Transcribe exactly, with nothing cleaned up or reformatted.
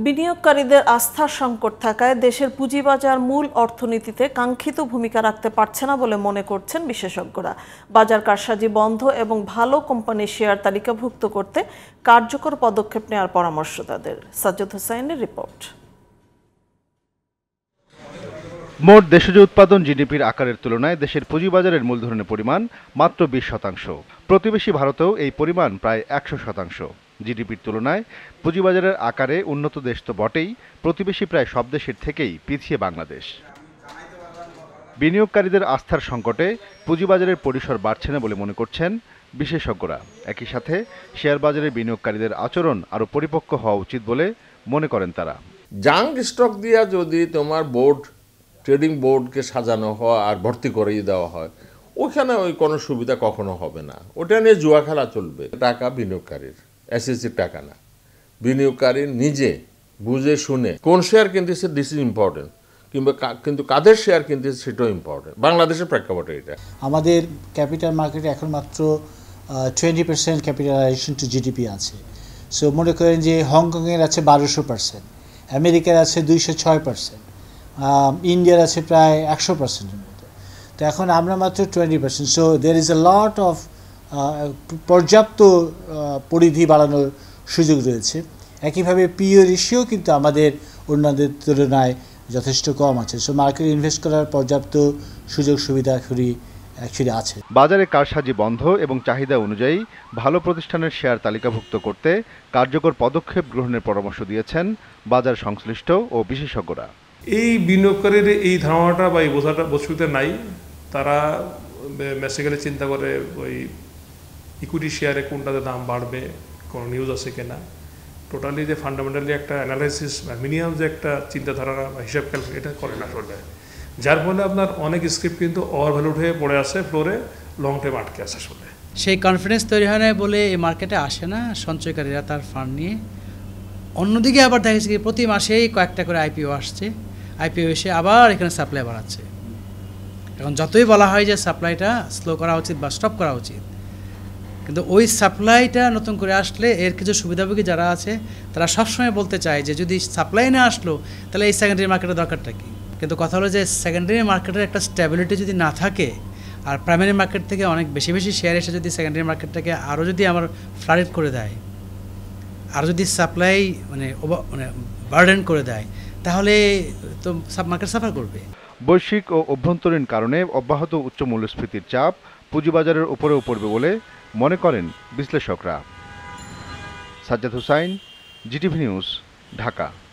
বিনিয়োগকারীদের আস্থার সংকট থাকায় দেশের পুঁজিবাজার মূল অর্থনীতিতে কাঙ্ক্ষিত ভূমিকা রাখতে পারছে না বলে মনে করছেন বিশেষজ্ঞরা। বাজার কারসাজি বন্ধ এবং ভালো কোম্পানির শেয়ার তালিকাভুক্ত করতে কার্যকর পদক্ষেপ নেওয়ার পরামর্শ তাদের। সাজ্জাদ হোসাইনের রিপোর্ট। মোট দেশজ উৎপাদন জিডিপির আকারের তুলনায় দেশের পুঁজিবাজারের মূলধনের পরিমাণ মাত্র বিশ শতাংশ। প্রতিবেশী ভারতেও এই পরিমাণ প্রায় একশো শতাংশ। জিডিপির তুলনায় পুঁজিবাজারের আকারে উন্নত দেশ তো বটেই, প্রতিবেশী প্রায় সব দেশের থেকেই পিছিয়ে বাংলাদেশ। বিনিয়োগকারীদের আস্থার সংকটে পুঁজিবাজারের পরিসর বাড়ছে না বলে মনে করছেন বিশেষজ্ঞরা। একই সাথে শেয়ার বাজারে বিনিয়োগকারীদের আচরণ আরও পরিপক্ক হওয়া উচিত বলে মনে করেন তারা। জাঙ্ক স্টক দিয়া যদি তোমার বোর্ড ট্রেডিং বোর্ডকে সাজানো হয় আর ভর্তি করিয়ে দেওয়া হয়, ওখানে ওই কোনো সুবিধা কখনো হবে না। ওটা নিয়ে জুয়া খেলা চলবে। টাকা বিনিয়োগকারীর, এসএসসির টাকা না। বিনিয়োগকারী নিজে বুঝে শুনে কোন শেয়ার কিনতেছে, দিস ইজ ইম্পর্টেন্ট, কিংবা কিন্তু কাদের শেয়ার কিনতেছে সেটাও ইম্পর্টেন্ট। বাংলাদেশের প্রেক্ষাপটে এটা। আমাদের ক্যাপিটাল মার্কেটে এখন মাত্র twenty percent capitalisation to GDP আছে। সো মনে করেন যে হংকংয়ের আছে বারোশো পার্সেন্ট, আমেরিকার আছে দুইশো ছয় পার্সেন্ট, ইন্ডিয়ার আছে প্রায় একশো পার্সেন্টের মতো। তো এখন আমরা মাত্র twenty percent. So there is a lot of পর্যাপ্ত পরিধি বাড়ানোর সুযোগ রয়েছে। একইভাবে পিও রেশিও কিন্তু আমাদের অন্যদের তুলনায় যথেষ্ট কম আছে। সো মার্কেটে ইনভেস্ট করার পর্যাপ্ত সুযোগ সুবিধা অ্যাকচুয়ালি আছে। বাজারে কারসাজি বন্ধ এবং চাহিদা অনুযায়ী ভালো প্রতিষ্ঠানের শেয়ার তালিকাভুক্ত করতে কার্যকর পদক্ষেপ গ্রহণের পরামর্শ দিয়েছেন বাজার সংশ্লিষ্ট ও বিশেষজ্ঞরা। এই বিনিয়োগকারীর এই ধারণাটা বা এই বোঝাটা বস্তুতে নাই। তারা বেসিক্যালি চিন্তা করে ওই ইকুইটি শেয়ারে কোনটাতে দাম বাড়বে, কোনো নিউজ আছে কিনা, টোটালি যে ফান্ডামেন্টালি একটা অ্যানালাইসিস বা মিনিমাম যে একটা চিন্তাধারা বা হিসাব ক্যালকুলেট এটা করে না আসলে, যার ফলে আপনার অনেক স্ক্রিপ্ট কিন্তু ওভার ভ্যালুড হয়ে পড়ে আছে ফ্লোরে, লং টাইম আটকে আছে আসলে। সেই কনফিডেন্স তৈরি হয় না বলে এই মার্কেটে আসে না সঞ্চয়কারীরা তার ফান্ড নিয়ে। অন্যদিকে আবার দেখা যাচ্ছে প্রতি মাসেই কয়েকটা করে আইপিও আসছে, আইপিও এসে আবার এখানে সাপ্লাই বাড়াচ্ছে। এখন যতই বলা হয় যে সাপ্লাইটা স্লো করা উচিত বা স্টপ করা উচিত, কিন্তু ওই সাপ্লাইটা নতুন করে আসলে এর কিছু সুবিধাভোগী যারা আছে তারা সবসময় বলতে চায় যে যদি সাপ্লাই না আসলো তাহলে এই সেকেন্ডারি মার্কেটের দরকারটা কী। কিন্তু কথা হলো যে সেকেন্ডারি মার্কেটের একটা স্ট্যাবিলিটি যদি না থাকে আর প্রাইমারি মার্কেট থেকে অনেক বেশি বেশি শেয়ার এসে যদি সেকেন্ডারি মার্কেটটাকে আরও যদি আমার ফ্লাডেড করে দেয়, আর যদি সাপ্লাই মানে মানে বার্ডেন করে দেয়, তাহলে তো সাব মার্কেট সাফার করবে। বৈশ্বিক ও অভ্যন্তরীণ কারণে অব্যাহত উচ্চ মূল্যস্ফীতির চাপ পুঁজিবাজারের উপরেও পড়বে বলে মনে করেন বিশ্লেষকরা। Sajjad Hossain, GTV News, Dhaka.